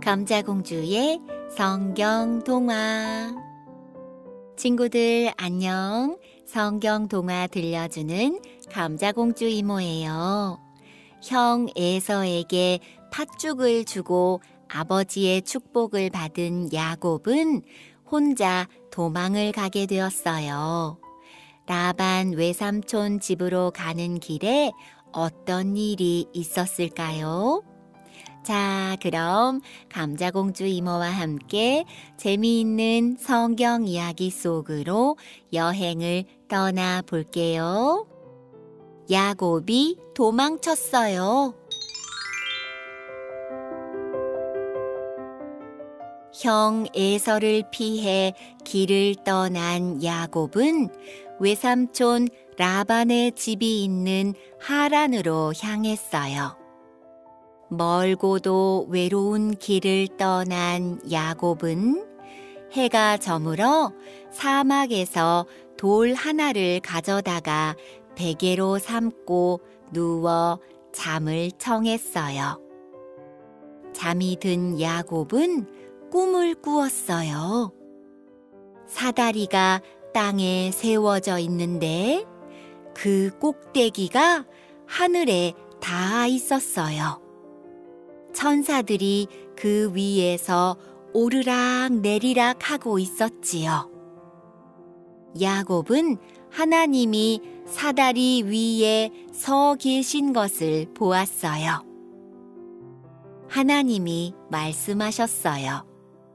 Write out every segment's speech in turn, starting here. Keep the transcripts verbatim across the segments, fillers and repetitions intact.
감자공주의 성경 동화. 친구들 안녕. 성경 동화 들려주는 감자공주 이모예요. 형 에서에게 팥죽을 주고 아버지의 축복을 받은 야곱은 혼자 도망을 가게 되었어요. 라반 외삼촌 집으로 가는 길에 어떤 일이 있었을까요? 자, 그럼 감자공주 이모와 함께 재미있는 성경 이야기 속으로 여행을 떠나 볼게요. 야곱이 도망쳤어요. 형 에서를 피해 길을 떠난 야곱은 외삼촌 라반의 집이 있는 하란으로 향했어요. 멀고도 외로운 길을 떠난 야곱은 해가 저물어 사막에서 돌 하나를 가져다가 베개로 삼고 누워 잠을 청했어요. 잠이 든 야곱은 꿈을 꾸었어요. 사다리가 땅에 세워져 있는데 그 꼭대기가 하늘에 닿아 있었어요. 천사들이 그 위에서 오르락 내리락 하고 있었지요. 야곱은 하나님이 사다리 위에 서 계신 것을 보았어요. 하나님이 말씀하셨어요.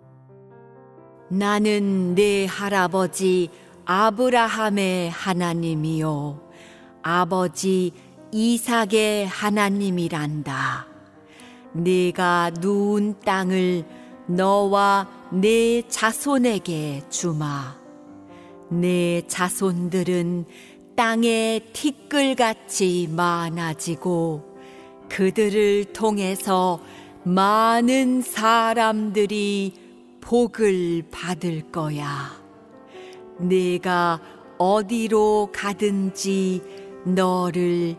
나는 네 할아버지 아브라함의 하나님이요 아버지 이삭의 하나님이란다. 네가 누운 땅을 너와 네 자손에게 주마. 네 자손들은 땅의 티끌같이 많아지고 그들을 통해서 많은 사람들이 복을 받을 거야. 네가 어디로 가든지 너를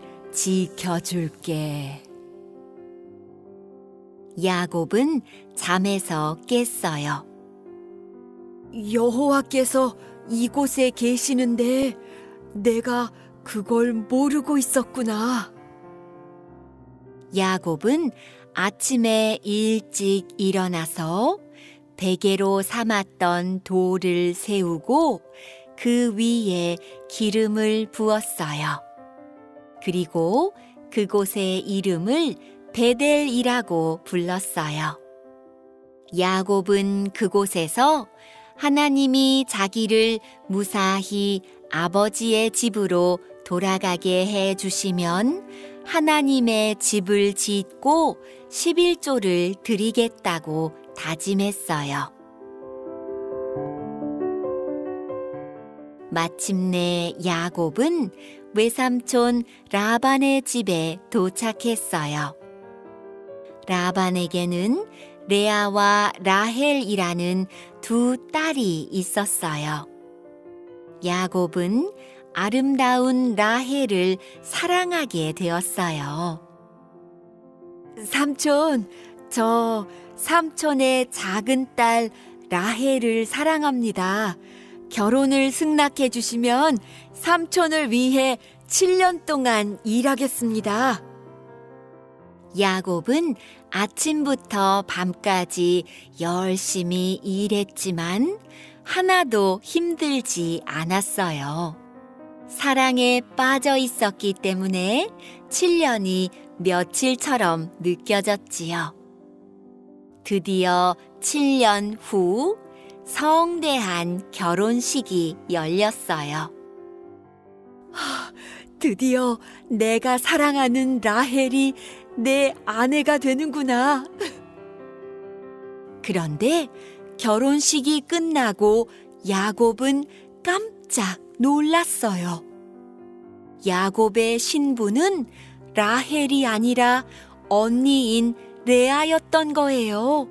지켜줄게. 야곱은 잠에서 깼어요. 여호와께서 이곳에 계시는데 내가 그걸 모르고 있었구나. 야곱은 아침에 일찍 일어나서 베개로 삼았던 돌을 세우고 그 위에 기름을 부었어요. 그리고 그곳의 이름을 베델이라고 불렀어요. 야곱은 그곳에서 하나님이 자기를 무사히 아버지의 집으로 돌아가게 해 주시면 하나님의 집을 짓고 십일조를 드리겠다고 다짐했어요. 마침내 야곱은 외삼촌 라반의 집에 도착했어요. 라반에게는 레아와 라헬이라는 두 딸이 있었어요. 야곱은 아름다운 라헬을 사랑하게 되었어요. 삼촌, 저 삼촌의 작은 딸 라헬을 사랑합니다. 결혼을 승낙해 주시면 삼촌을 위해 칠 년 동안 일하겠습니다. 야곱은 아침부터 밤까지 열심히 일했지만 하나도 힘들지 않았어요. 사랑에 빠져 있었기 때문에 칠 년이 며칠처럼 느껴졌지요. 드디어 칠 년 후 성대한 결혼식이 열렸어요. 드디어 내가 사랑하는 라헬이 내 아내가 되는구나. 그런데 결혼식이 끝나고 야곱은 깜짝 놀랐어요. 야곱의 신부는 라헬이 아니라 언니인 레아였던 거예요.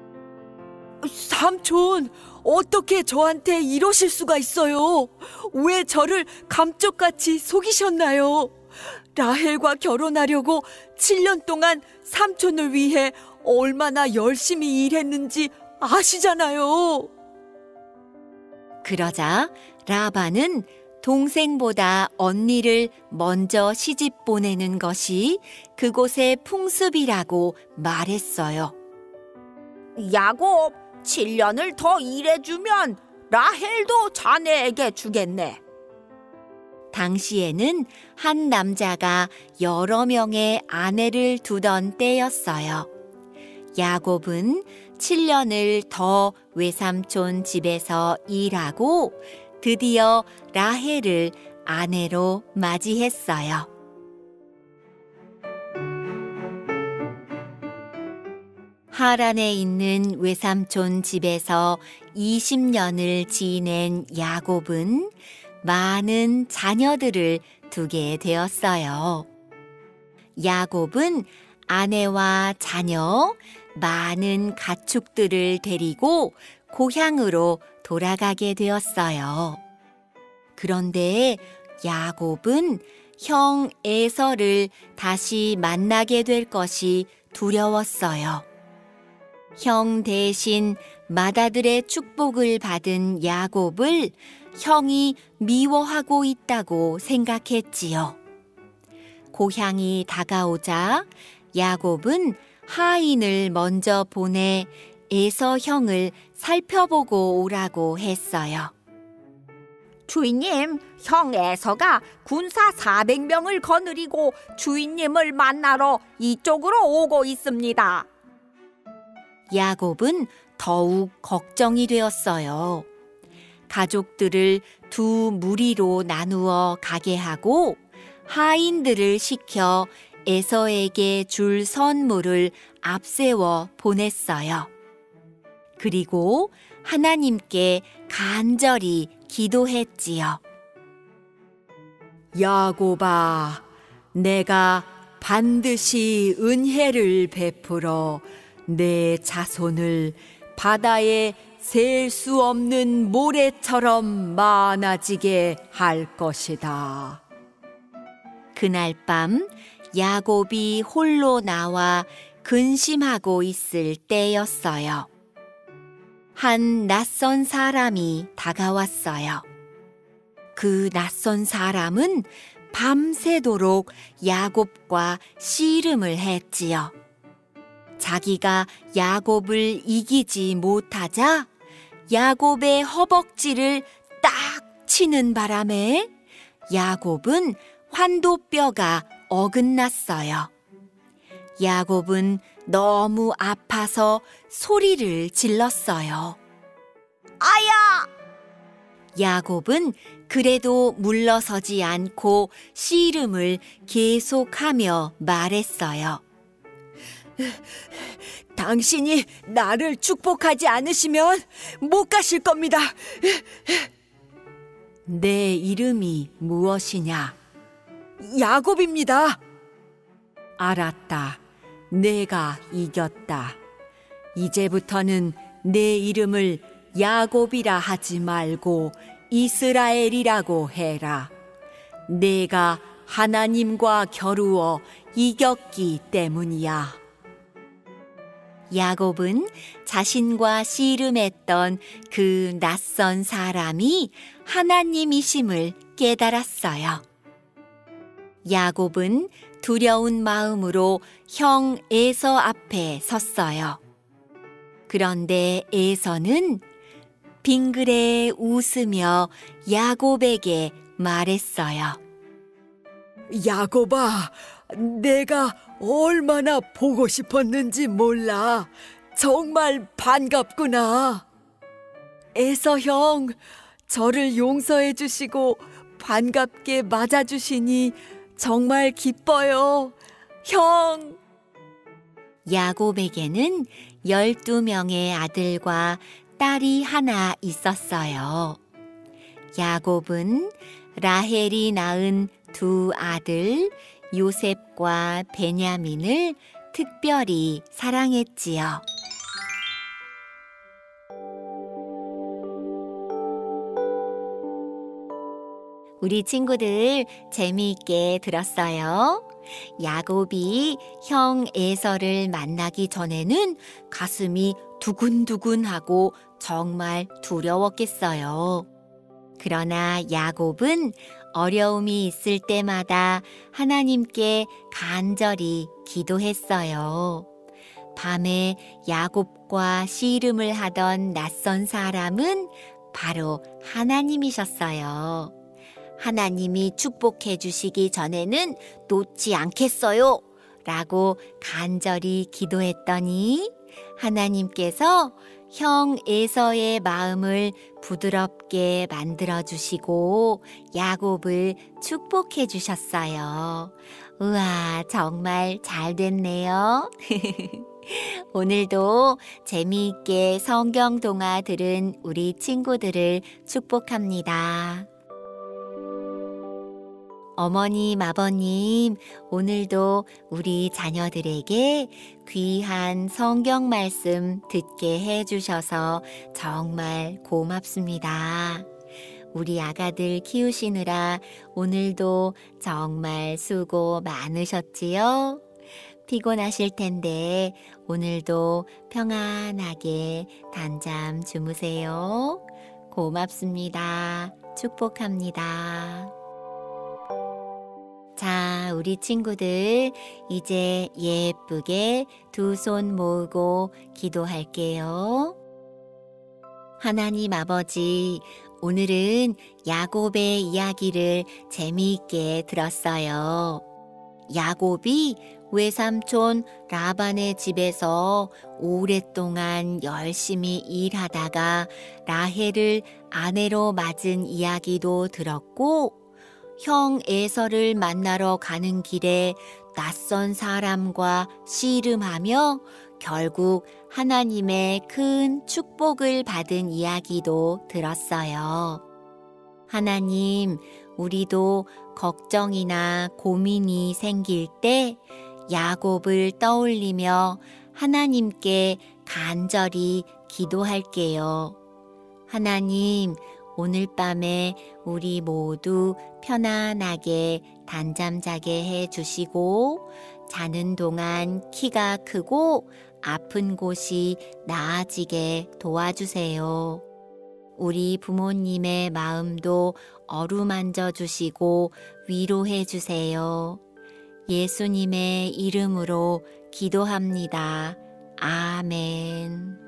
삼촌, 어떻게 저한테 이러실 수가 있어요? 왜 저를 감쪽같이 속이셨나요? 라헬과 결혼하려고 칠 년 동안 삼촌을 위해 얼마나 열심히 일했는지 아시잖아요. 그러자 라반은 동생보다 언니를 먼저 시집 보내는 것이 그곳의 풍습이라고 말했어요. 야곱, 칠 년을 더 일해주면 라헬도 자네에게 주겠네. 당시에는 한 남자가 여러 명의 아내를 두던 때였어요. 야곱은 칠 년을 더 외삼촌 집에서 일하고 드디어 라헬을 아내로 맞이했어요. 하란에 있는 외삼촌 집에서 이십 년을 지낸 야곱은 많은 자녀들을 두게 되었어요. 야곱은 아내와 자녀, 많은 가축들을 데리고 고향으로 돌아가게 되었어요. 그런데 야곱은 형 에서를 다시 만나게 될 것이 두려웠어요. 형 대신 맏아들의 축복을 받은 야곱을 형이 미워하고 있다고 생각했지요. 고향이 다가오자 야곱은 하인을 먼저 보내 에서 형을 살펴보고 오라고 했어요. 주인님, 형 에서가 군사 사백 명을 거느리고 주인님을 만나러 이쪽으로 오고 있습니다. 야곱은 더욱 걱정이 되었어요. 가족들을 두 무리로 나누어 가게 하고 하인들을 시켜 에서에게 줄 선물을 앞세워 보냈어요. 그리고 하나님께 간절히 기도했지요. 야곱아, 내가 반드시 은혜를 베풀어 내 자손을 바다에 셀 수 없는 모래처럼 많아지게 할 것이다. 그날 밤 야곱이 홀로 나와 근심하고 있을 때였어요. 한 낯선 사람이 다가왔어요. 그 낯선 사람은 밤새도록 야곱과 씨름을 했지요. 자기가 야곱을 이기지 못하자 야곱의 허벅지를 딱 치는 바람에 야곱은 환도뼈가 어긋났어요. 야곱은 너무 아파서 소리를 질렀어요. 아야! 야곱은 그래도 물러서지 않고 씨름을 계속하며 말했어요. 당신이 나를 축복하지 않으시면 못 가실 겁니다. 내 이름이 무엇이냐? 야곱입니다. 알았다. 내가 이겼다. 이제부터는 내 이름을 야곱이라 하지 말고 이스라엘이라고 해라. 내가 하나님과 겨루어 이겼기 때문이야. 야곱은 자신과 씨름했던 그 낯선 사람이 하나님이심을 깨달았어요. 야곱은 두려운 마음으로 형 에서 앞에 섰어요. 그런데 에서는 빙그레 웃으며 야곱에게 말했어요. 야곱아, 내가 얼마나 보고 싶었는지 몰라. 정말 반갑구나. 에서 형, 저를 용서해 주시고 반갑게 맞아주시니 정말 기뻐요. 형! 야곱에게는 열두 명의 아들과 딸이 하나 있었어요. 야곱은 라헬이 낳은 두 아들 요셉과 베냐민을 특별히 사랑했지요. 우리 친구들 재미있게 들었어요? 야곱이 형 에서를 만나기 전에는 가슴이 두근두근하고 정말 두려웠겠어요. 그러나 야곱은 어려움이 있을 때마다 하나님께 간절히 기도했어요. 밤에 야곱과 씨름을 하던 낯선 사람은 바로 하나님이셨어요. 하나님이 축복해 주시기 전에는 놓지 않겠어요 라고 간절히 기도했더니 하나님께서 형 에서의 마음을 부드럽게 만들어 주시고 야곱을 축복해 주셨어요. 우와, 정말 잘 됐네요. 오늘도 재미있게 성경 동화 들은 우리 친구들을 축복합니다. 어머님, 아버님, 오늘도 우리 자녀들에게 귀한 성경 말씀 듣게 해주셔서 정말 고맙습니다. 우리 아가들 키우시느라 오늘도 정말 수고 많으셨지요? 피곤하실 텐데 오늘도 평안하게 단잠 주무세요. 고맙습니다. 축복합니다. 자, 우리 친구들 이제 예쁘게 두 손 모으고 기도할게요. 하나님 아버지, 오늘은 야곱의 이야기를 재미있게 들었어요. 야곱이 외삼촌 라반의 집에서 오랫동안 열심히 일하다가 라헬을 아내로 맞은 이야기도 들었고, 형 에서를 만나러 가는 길에 낯선 사람과 씨름하며 결국 하나님의 큰 축복을 받은 이야기도 들었어요. 하나님, 우리도 걱정이나 고민이 생길 때 야곱을 떠올리며 하나님께 간절히 기도할게요. 하나님, 오늘 밤에 우리 모두 편안하게 단잠 자게 해주시고 자는 동안 키가 크고 아픈 곳이 나아지게 도와주세요. 우리 부모님의 마음도 어루만져 주시고 위로해 주세요. 예수님의 이름으로 기도합니다. 아멘.